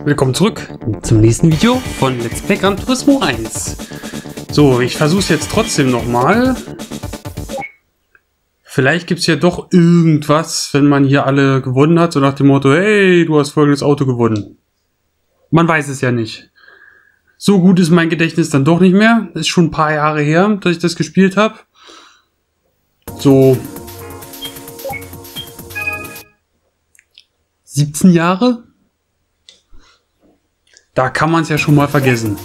willkommen zurück zum nächsten Video von Let's Play Gran Turismo 1. So, ich versuche es jetzt trotzdem nochmal. Vielleicht gibt es ja doch irgendwas, wenn man hier alle gewonnen hat, so nach dem Motto, hey, du hast folgendes Auto gewonnen. Man weiß es ja nicht. So gut ist mein Gedächtnis dann doch nicht mehr. Das ist schon ein paar Jahre her, dass ich das gespielt habe. So 17 Jahre? Da kann man es ja schon mal vergessen.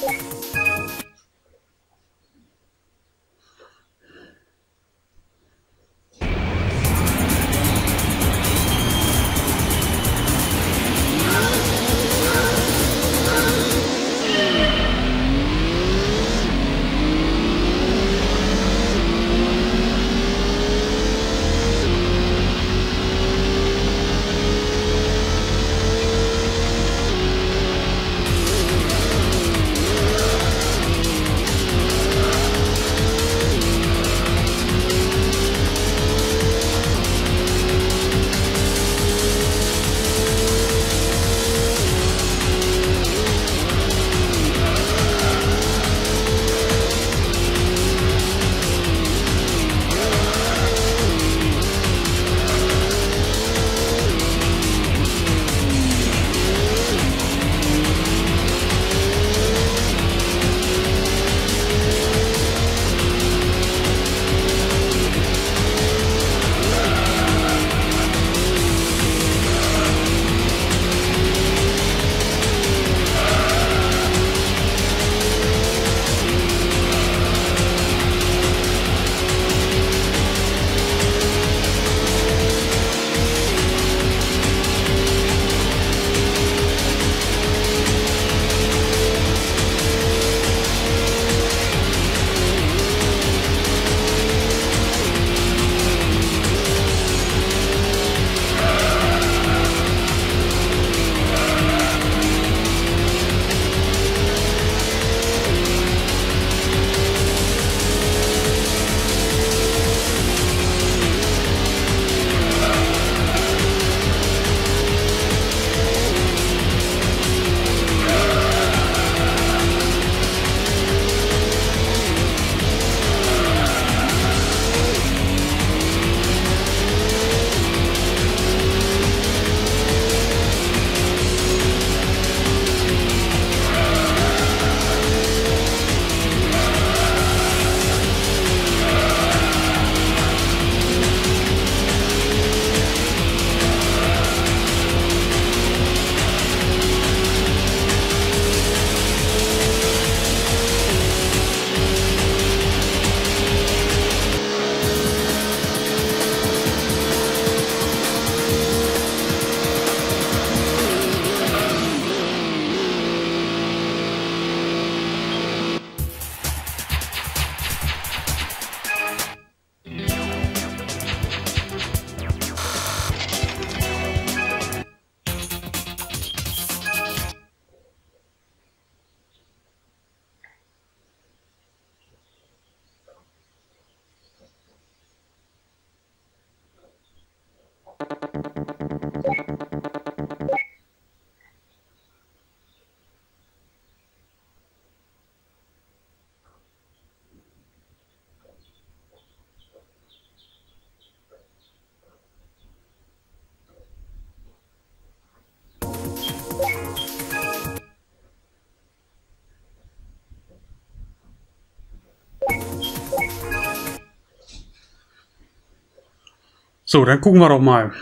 So, dann gucken wir doch mal.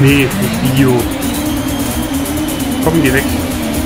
Nee, nicht Video. Komm, geh weg.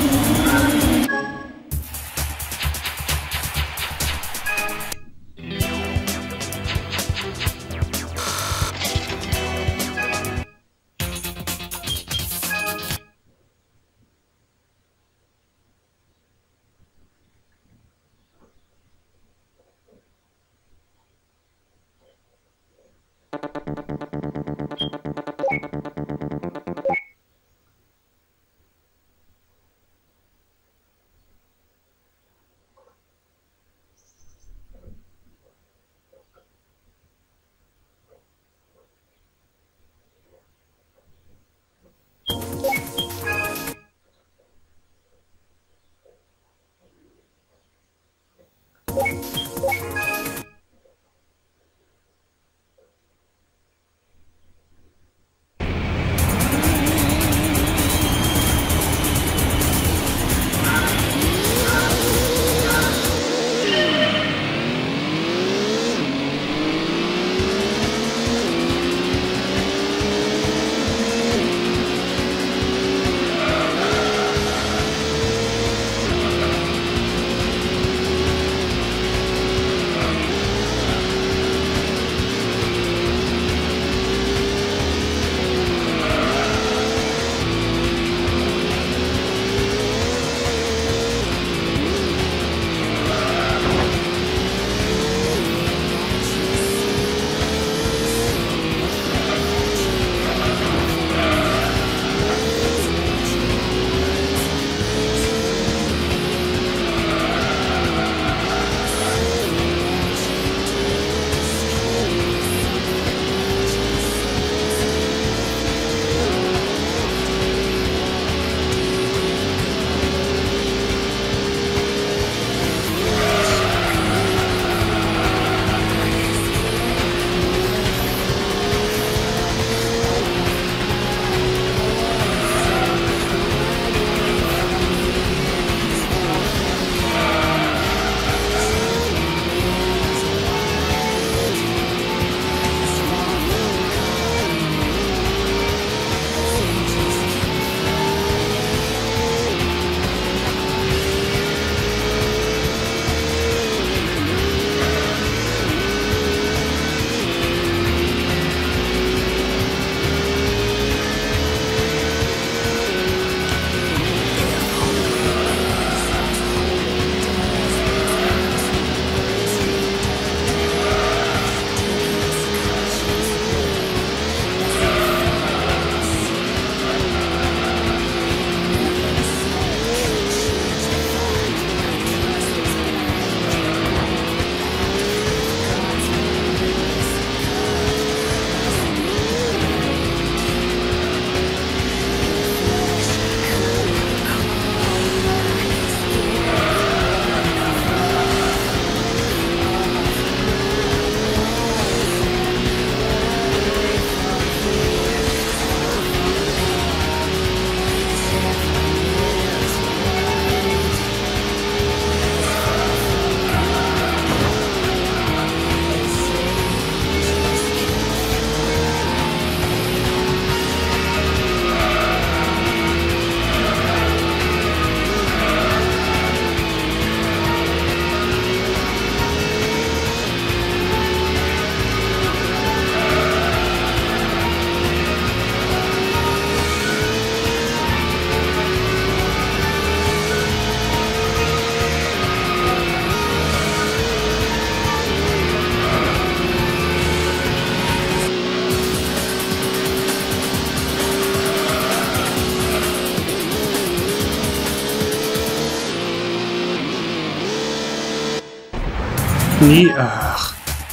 Nee, ach.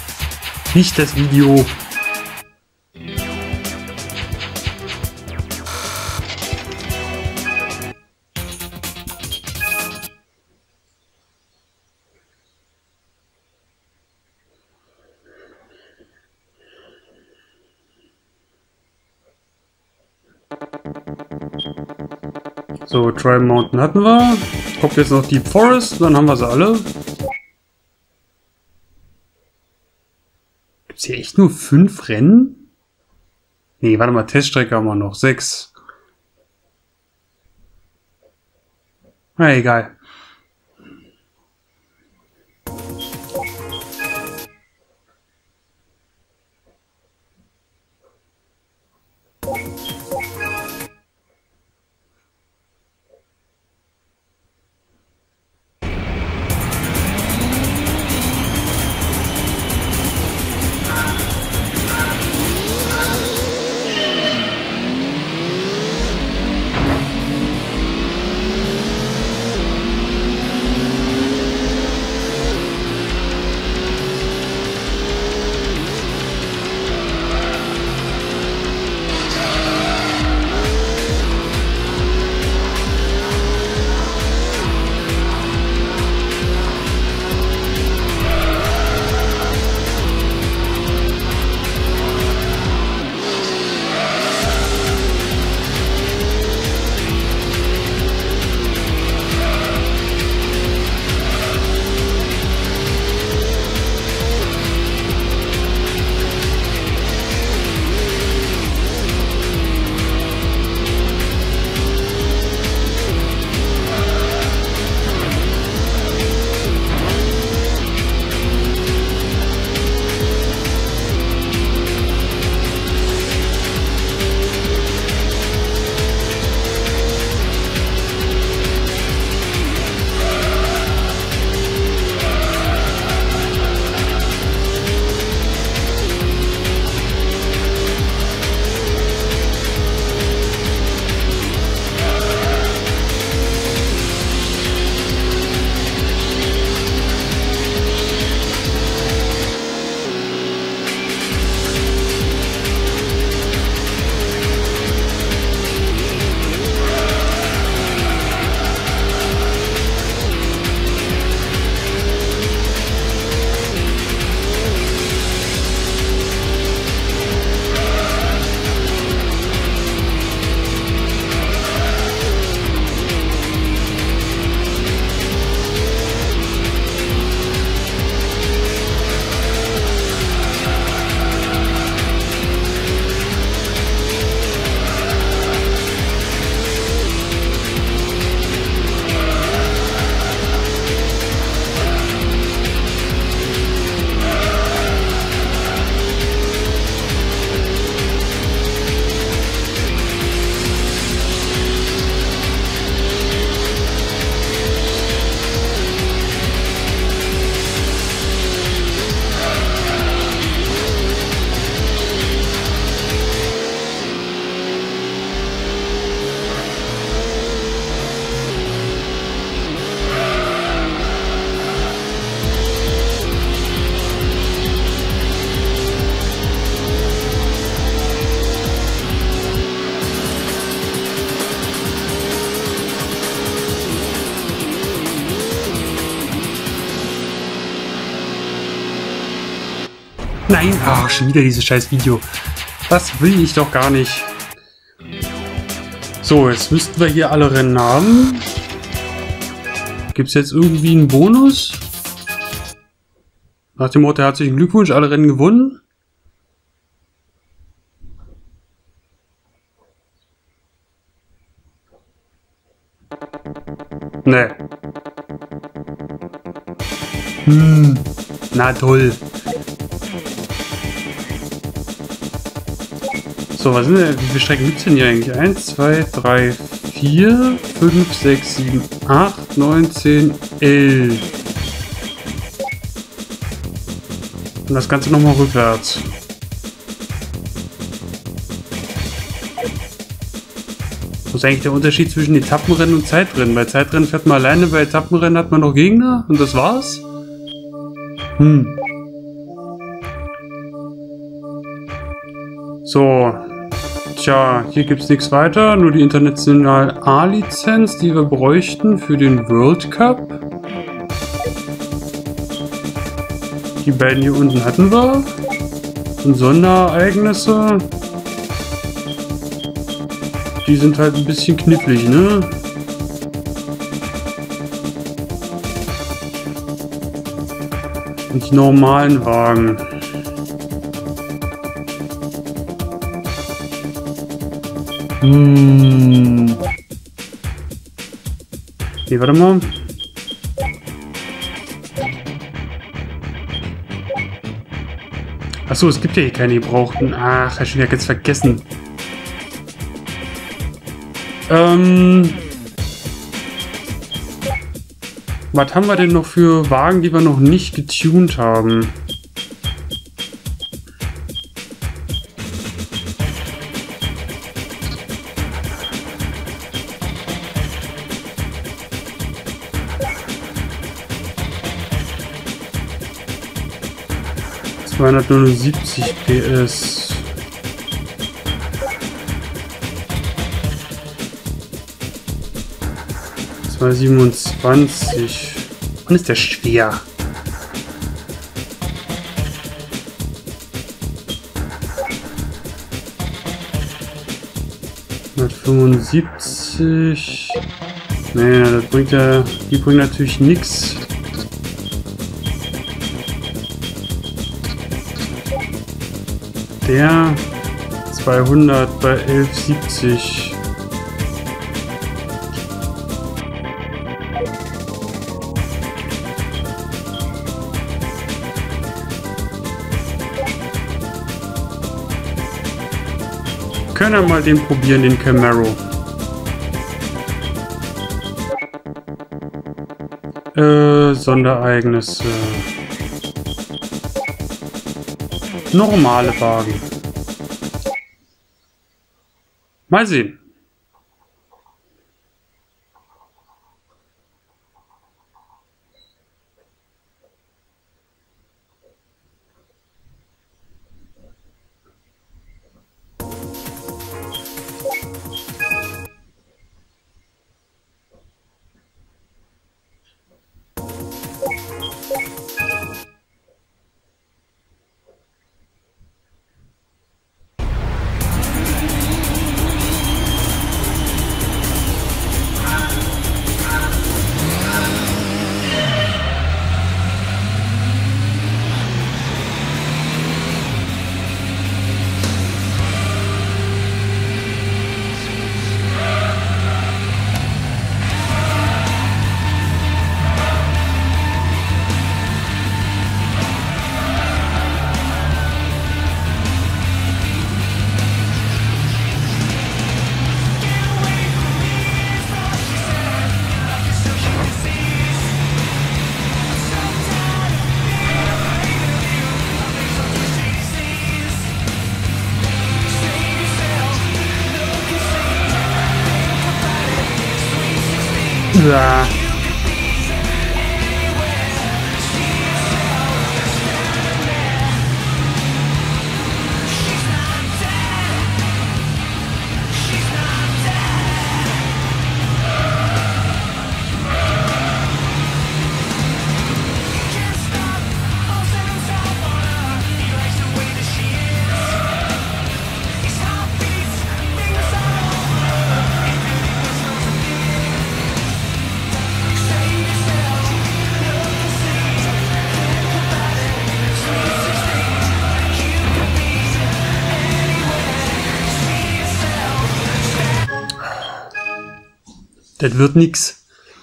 Nicht das Video. So, Dry Mountain hatten wir. Kommt jetzt noch Deep Forest, dann haben wir sie alle. Gibt es hier echt nur 5 Rennen? Nee, warte mal, Teststrecke haben wir noch. 6. Na, egal. Nein, schon wieder dieses scheiß Video. Das will ich doch gar nicht. So, jetzt müssten wir hier alle Rennen haben. Gibt es jetzt irgendwie einen Bonus? Nach dem Motto, herzlichen Glückwunsch, alle Rennen gewonnen. Nee. Na toll. So, was sind denn, wie viele Strecken gibt es denn hier eigentlich? 1, 2, 3, 4, 5, 6, 7, 8, 9, 10, 11. Und das Ganze nochmal rückwärts. Was ist eigentlich der Unterschied zwischen Etappenrennen und Zeitrennen? Bei Zeitrennen fährt man alleine, bei Etappenrennen hat man noch Gegner und das war's? So. Tja, hier gibt es nichts weiter, nur die internationale A-Lizenz, die wir bräuchten für den World Cup. Die beiden hier unten hatten wir. Und Sonderereignisse. Die sind halt ein bisschen knifflig, ne? Und die normalen Wagen. Nee, warte mal. Achso, es gibt ja hier keine gebrauchten. Ach, ich hab schon wieder ganz vergessen. Was haben wir denn noch für Wagen, die wir noch nicht getuned haben? ...279 PS. ...227. Wann ist der schwer? ...175... Nee, das bringt ja... ...die bringen natürlich nichts. Der 200 bei 1170. Können wir mal den probieren, den Camaro. Sondereignisse. Normale Wagen. Mal sehen. Ja. Das wird nix.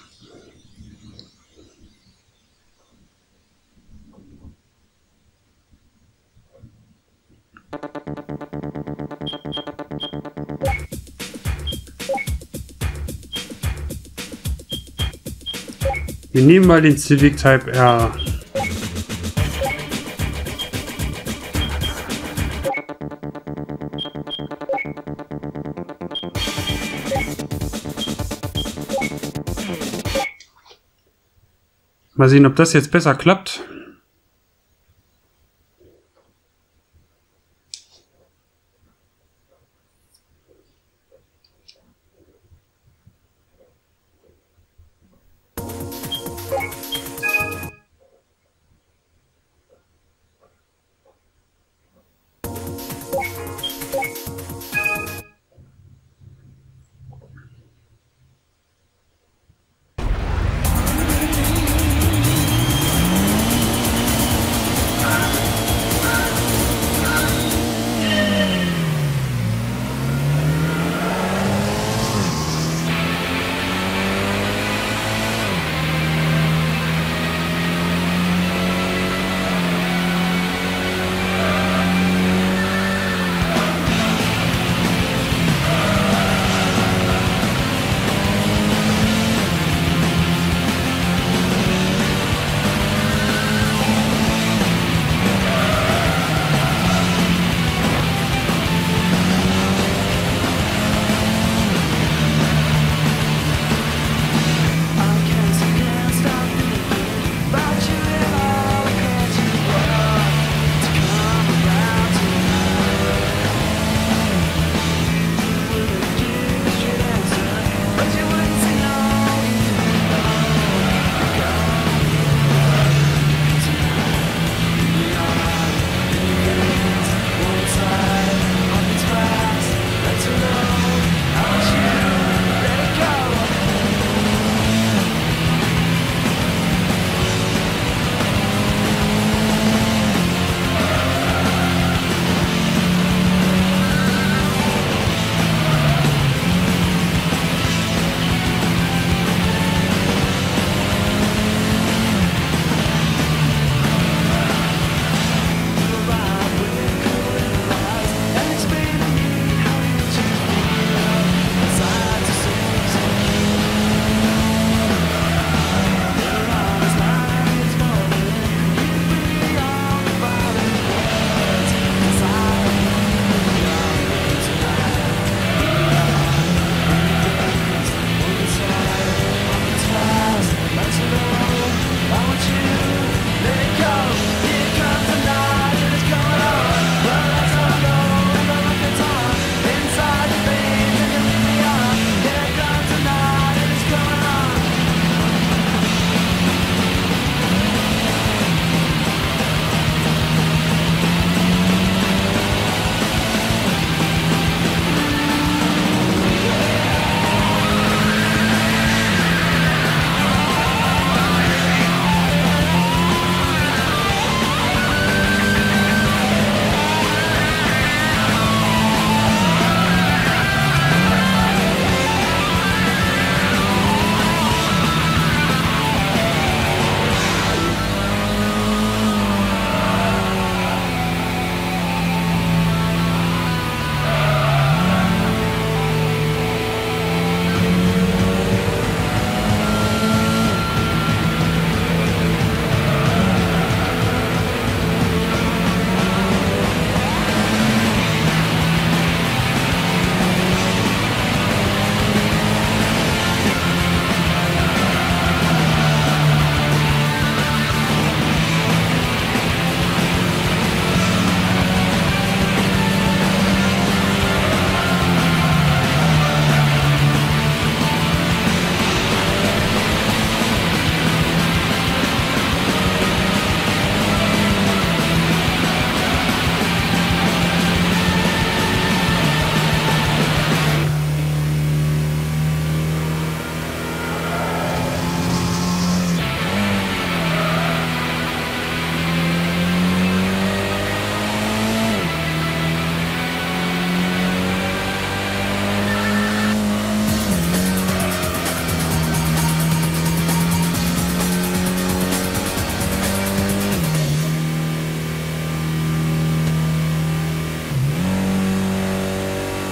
Wir nehmen mal den Civic Type R. Mal sehen, ob das jetzt besser klappt.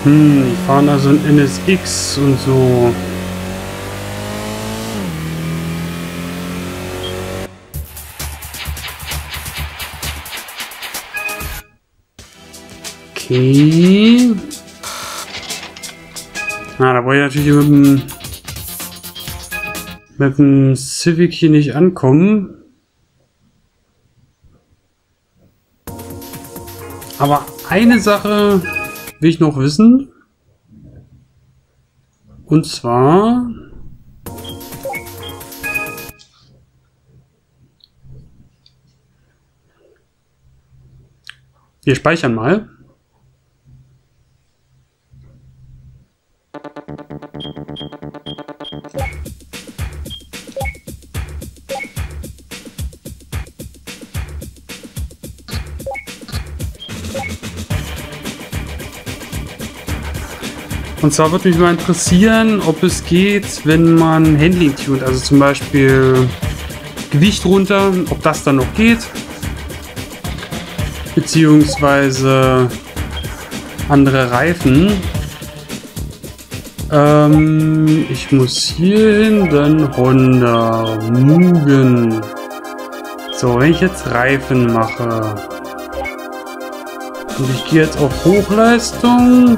Die fahren also ein NSX und so. Okay. Na, da wollte ich natürlich mit dem Civic hier nicht ankommen. Aber eine Sache will ich noch wissen. Und zwar... Wir speichern mal. Und zwar würde mich mal interessieren, ob es geht, wenn man Handling tunt, also zum Beispiel Gewicht runter, ob das dann noch geht, beziehungsweise andere Reifen. Ich muss hier hin, dann Honda, Mugen. So, wenn ich jetzt Reifen mache und ich gehe jetzt auf Hochleistung.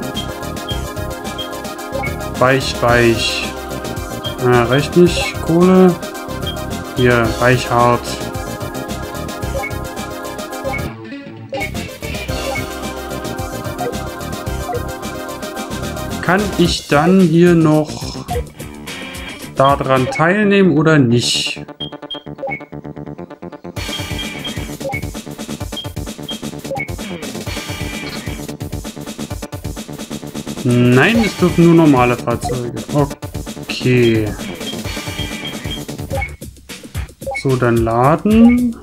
Weich. Reicht nicht. Kohle. Hier, weich hart. Kann ich dann hier noch daran teilnehmen oder nicht? Nein, es dürfen nur normale Fahrzeuge. Okay. So, dann laden.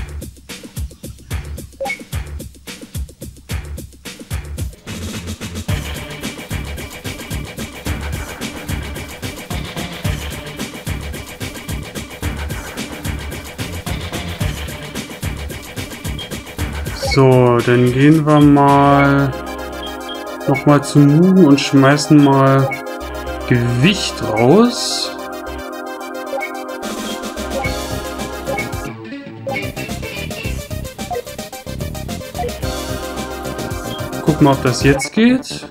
So, dann gehen wir mal nochmal zu Mugen und schmeißen mal Gewicht raus. Guck mal, ob das jetzt geht.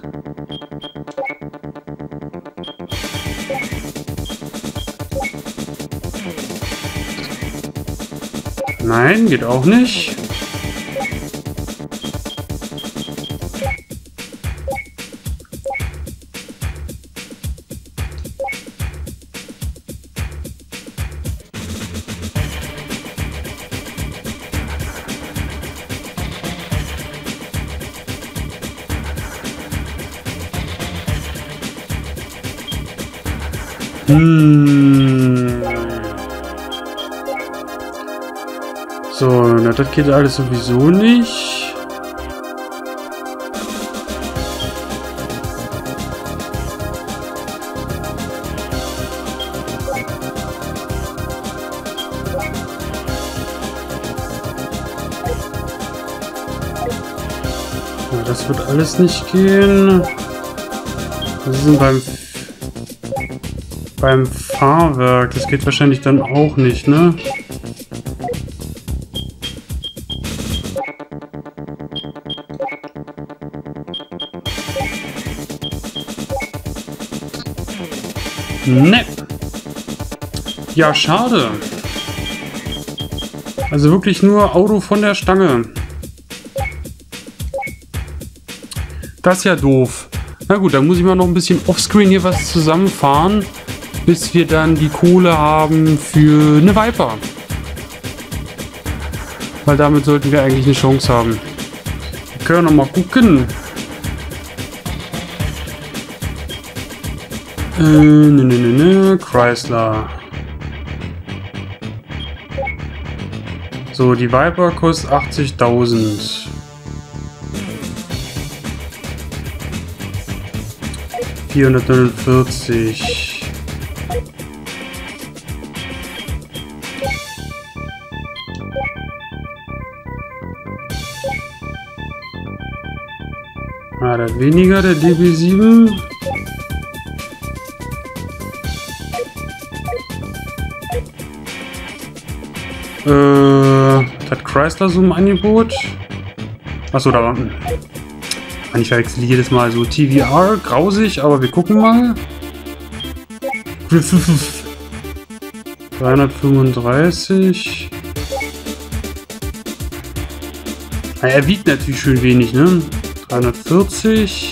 Nein, geht auch nicht. So, na, das geht alles sowieso nicht. Na, das wird alles nicht gehen. Das ist beim Fahrwerk. Das geht wahrscheinlich dann auch nicht, ne? Ne. Ja, schade. Also wirklich nur Auto von der Stange. Das ist ja doof. Na gut, dann muss ich mal noch ein bisschen offscreen hier was zusammenfahren, bis wir dann die Kohle haben für eine Viper. Weil damit sollten wir eigentlich eine Chance haben. Wir können noch mal gucken. Chrysler. So, die Viper kostet 80.000. 449. Ah, der hat weniger, der DB7. Hat Chrysler so ein Angebot? Achso, da war... Ich verwechsel jedes Mal so TVR, grausig, aber wir gucken mal. 335. Er wiegt natürlich schön wenig, ne? 340.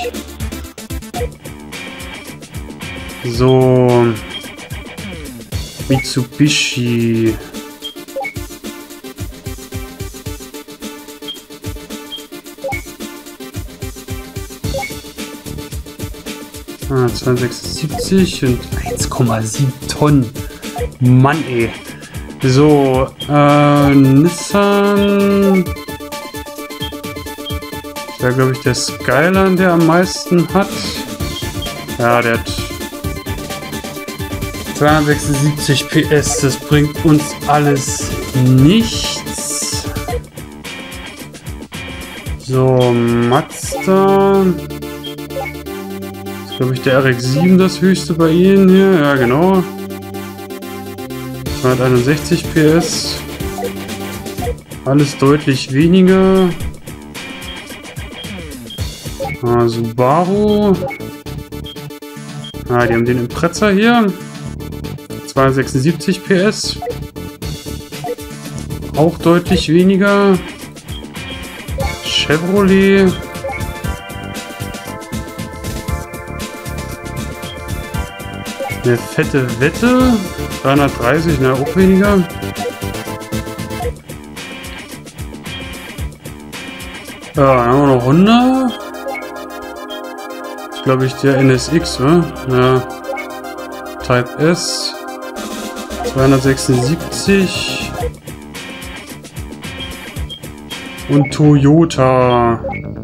So. Mitsubishi. Ah, 276 und 1,7 Tonnen. Mann, ey. So, Nissan. Das wäre, glaube ich, der Skyline, der am meisten hat. Ja, der hat 276 PS. Das bringt uns alles nichts. So, Mazda. Das ist, glaube ich, der RX-7 das höchste bei Ihnen hier. Ja, genau. 261 PS. Alles deutlich weniger. Ah, Subaru. Ah, die haben den Impreza hier. 276 PS. Auch deutlich weniger. Chevrolet. Eine fette Wette. 330, na auch weniger. Ja, dann haben wir noch Honda. Das ist, glaube ich, der NSX, ne? Ja. Type S. 276. Und Toyota.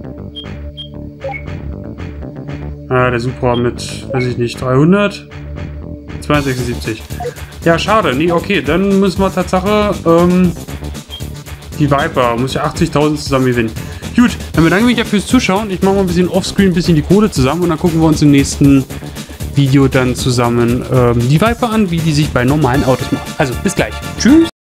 Ah, der Supra mit, weiß ich nicht, 300. 276. Ja, schade. Nee, okay, dann müssen wir Tatsache die Viper. Muss ja 80.000 zusammen gewinnen. Gut, dann bedanke ich mich ja fürs Zuschauen. Ich mache mal ein bisschen offscreen, ein bisschen die Kohle zusammen und dann gucken wir uns im nächsten Video dann zusammen die Viper an, wie die sich bei normalen Autos macht. Also, bis gleich. Tschüss.